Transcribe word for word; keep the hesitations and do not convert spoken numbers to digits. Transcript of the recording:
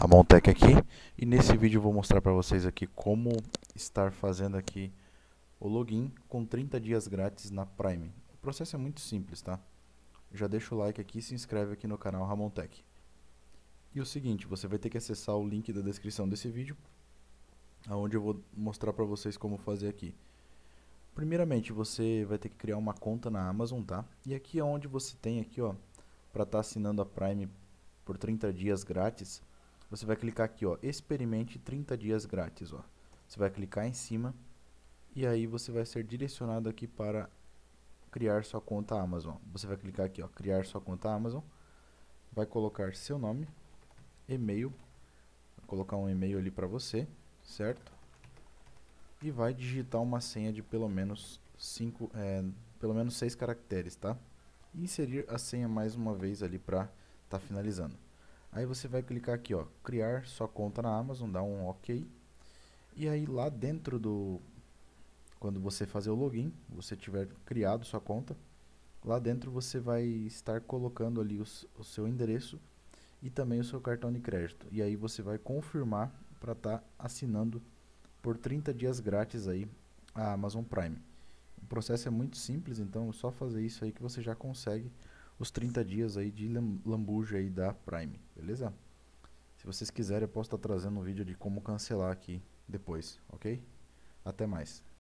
Ramontech aqui, e nesse vídeo eu vou mostrar para vocês aqui como estar fazendo aqui o login com trinta dias grátis na Prime. O processo é muito simples, tá? Já deixa o like aqui e se inscreve aqui no canal Ramontech. E o seguinte, você vai ter que acessar o link da descrição desse vídeo, onde eu vou mostrar para vocês como fazer aqui. Primeiramente, você vai ter que criar uma conta na Amazon, tá? E aqui é onde você tem aqui, ó, para estar assinando a Prime por trinta dias grátis. Você vai clicar aqui, ó, experimente trinta dias grátis, ó. Você vai clicar em cima e aí você vai ser direcionado aqui para criar sua conta Amazon. Você vai clicar aqui, ó, criar sua conta Amazon. Vai colocar seu nome, e-mail, vai colocar um e-mail ali para você, certo? E vai digitar uma senha de pelo menos cinco, é, pelo menos seis caracteres, tá? E inserir a senha mais uma vez ali para estar finalizando. Aí você vai clicar aqui, ó, criar sua conta na Amazon, dá um OK. E aí lá dentro do, quando você fazer o login, você tiver criado sua conta, lá dentro você vai estar colocando ali os, o seu endereço e também o seu cartão de crédito. E aí você vai confirmar para estar assinando por trinta dias grátis aí a Amazon Prime. O processo é muito simples, então é só fazer isso aí que você já consegue os trinta dias aí de lambuja aí da Prime, beleza? Se vocês quiserem, eu posso estar trazendo um vídeo de como cancelar aqui depois, ok? Até mais.